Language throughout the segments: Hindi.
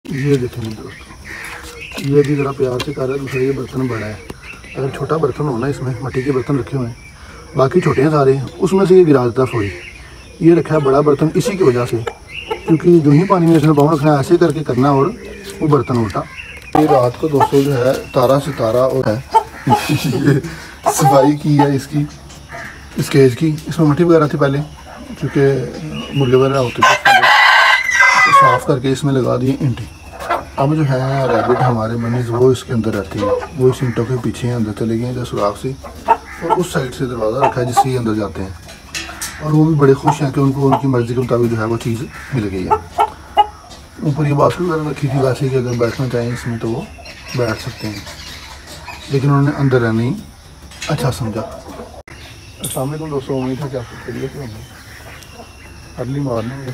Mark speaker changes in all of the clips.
Speaker 1: ये देखें दोस्तों, ये भी ज़रा प्यार से कर रहा है। दूसरा ये बर्तन बड़ा है, अगर छोटा बर्तन होना इसमें मिट्टी के बर्तन रखे हुए हैं, बाकी छोटे हैं सारे, उसमें से ये गिरा देता थोड़ी। ये रखा है बड़ा बर्तन इसी की वजह से, क्योंकि जो ही पानी में इसने पाँव रखना है ऐसे करके करना और वो बर्तन उल्टा। ये रात को दोस्तों जो है तारा सितारा और है ये सफाई की है इसकी, इस केज की। इसमें मट्टी वगैरह थी पहले, क्योंकि मुर्गे वगैरह होते थे, साफ़ करके इसमें लगा दिए ईंटें। अब जो है रैबिट हमारे बनीज वो इसके अंदर रहती है, वो इस ईंटों के पीछे अंदर चले गए हैं सुराख से, और उस साइड से दरवाज़ा रखा है जिससे अंदर जाते हैं। और वो भी बड़े खुश हैं कि उनको उनकी मर्ज़ी के मुताबिक जो है वो चीज़ मिल गई है। ऊपर ये बास्केट वगैरह रखी थी, वैसे कि अगर बैठना चाहें इसमें तो वो बैठ सकते हैं, लेकिन उन्होंने अंदर रहना ही अच्छा समझा। अस्सलाम वालेकुम दोस्तों, उम्मीद है कि आप खैरियत से होंगे। अर्ली मॉर्निंग,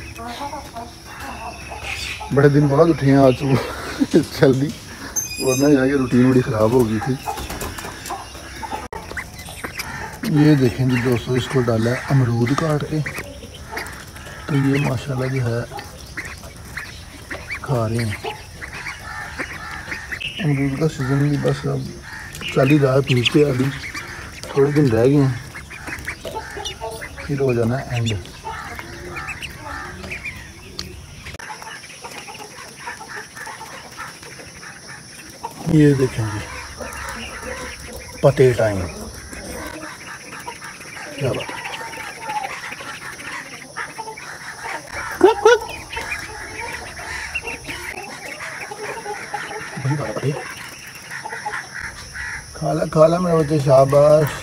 Speaker 1: बड़े दिन बाद उठे हैं आज सुबह जल्दी, वरना यहाँ की रूटीन बड़ी ख़राब हो गई थी। ये देखें जी दोस्तों, इसको डाला है अमरूद काट के, तो ये माशाल्लाह जो है खा रहे हैं। अमरूद का सीज़न भी बस अब चल ही रहा है, पीक पे अभी थोड़े दिन रह गए हैं, फिर हो जाना है एंड। ये देखें जी पते टाइम, क्या बात है। खाला मेरे बच्चे, शाबाश।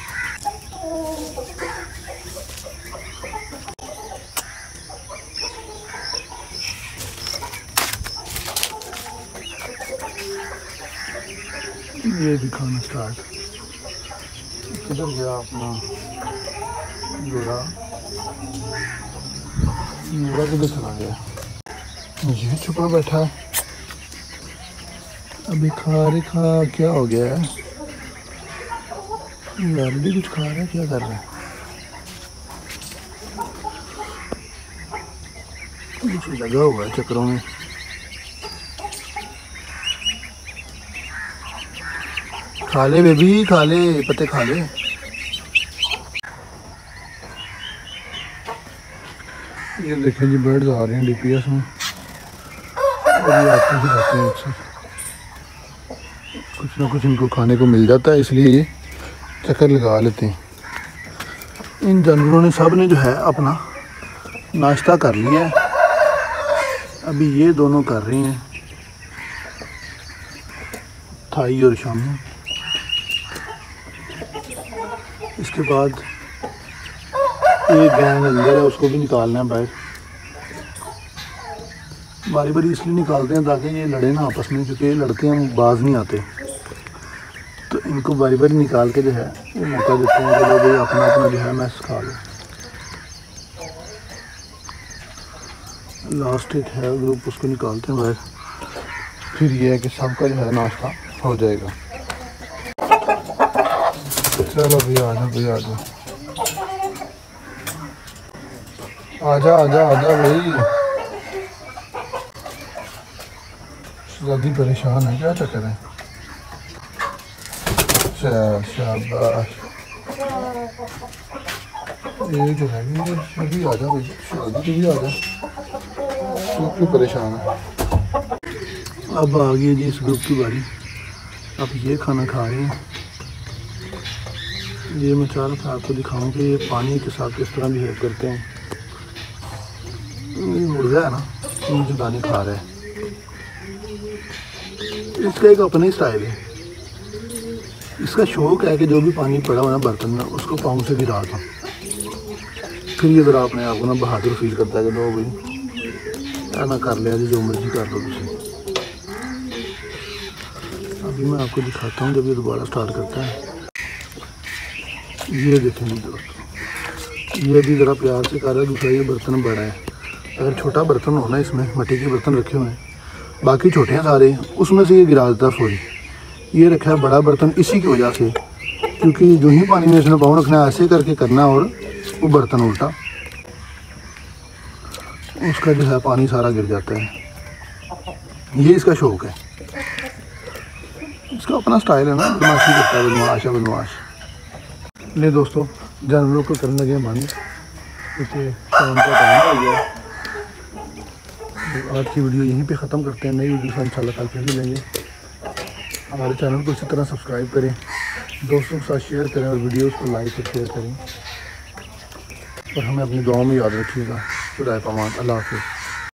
Speaker 1: ये भी खाना स्टार्ट। किधर गया अपना घोड़ा, किधर चला गया? ये छुपा बैठा है, अभी खा क्या हो गया है? यार भी कुछ खा रहा है, क्या कर रहा है? कुछ लगा हुआ है चक्रों में। खा ले बेबी, खा ले, पत्ते खा ले। ये देखें जी बर्ड्स आ रहे हैं डीपीएस में, और ये आते ही रहते हैं अक्सर, कुछ ना कुछ इनको खाने को मिल जाता है, इसलिए ये चक्कर लगा लेते हैं। इन जानवरों ने सब ने जो है अपना नाश्ता कर लिया है, अभी ये दोनों कर रहे हैं थाई और शामी। इसके बाद एक गैंग अंदर है, उसको भी निकालना है बाहर। बारी बारी इसलिए निकालते हैं ताकि ये लड़े ना आपस में, क्योंकि ये लड़ते हैं बाज नहीं आते, तो इनको बारी बारी निकाल के जो है वो मौका देते हैं कि लोग अपना अपना जो है मैस खा लो। लास्ट एक है ग्रुप, उसको निकालते हैं बाहर, फिर ये है कि सबका जो है नाश्ता हो जाएगा। चलो भैया आ जाओ, भैया आ जाओ, आजा आजा आजा भाई। ज़्यादा परेशान है, क्या चक्कर है? शाबाश, ये जो है अभी आ जा भाई, शादी भी आ जा, तू क्यों परेशान है? अब आ गई जी इस ग्रुप की बारी, अब ये खाना खा रहे हैं। ये मैं चाह रहा था आपको दिखाऊं कि ये पानी के साथ किस तरह बिहेव करते हैं। ये मुर्गा है ना, मुझे दाने खा रहा है, इसका एक अपना ही स्टाइल है। इसका शौक है कि जो भी पानी पड़ा हुआ ना बर्तन में, उसको पाँव से गिरा दो, फिर ये ज़रा अपने आप को ना बहादुर फील करता है कि लो भाई ना कर लिया जी, जो मर्जी कर लो तुझे। अभी मैं आपको दिखाता हूँ जब ये दोबारा स्टार्ट करता है। ये देखेंगे दोस्तों, ये भी ज़रा प्यार से कर रहा है। दूसरा ये बर्तन बड़ा है, अगर छोटा बर्तन होना इसमें मिट्टी के बर्तन रखे हुए हैं, बाकी छोटे हैं सारे, उसमें से ये गिरा देता थोड़ी। ये रखा है बड़ा बर्तन इसी की वजह से, क्योंकि जो ही पानी में इसने पाँव रखना है ऐसे करके करना और वो बर्तन उल्टा, उसका जो है पानी सारा गिर जाता है। ये इसका शौक है, इसका अपना स्टाइल है ना, बदमाशी करता है, बदमाश। ले दोस्तों, जानवरों को करने लगे बंद, इसे शाम का टाइम हो गया। तो आज की वीडियो यहीं पे ख़त्म करते हैं, नई वीडियो से इंशाल्लाह कल फिर मिलेंगे। हमारे चैनल को इसी तरह सब्सक्राइब करें, दोस्तों के साथ शेयर करें और वीडियोस को लाइक और शेयर करें, और हमें अपनी दुआओं में याद रखिएगा। खुदा पामान, अल्लाह हाफ़िज़।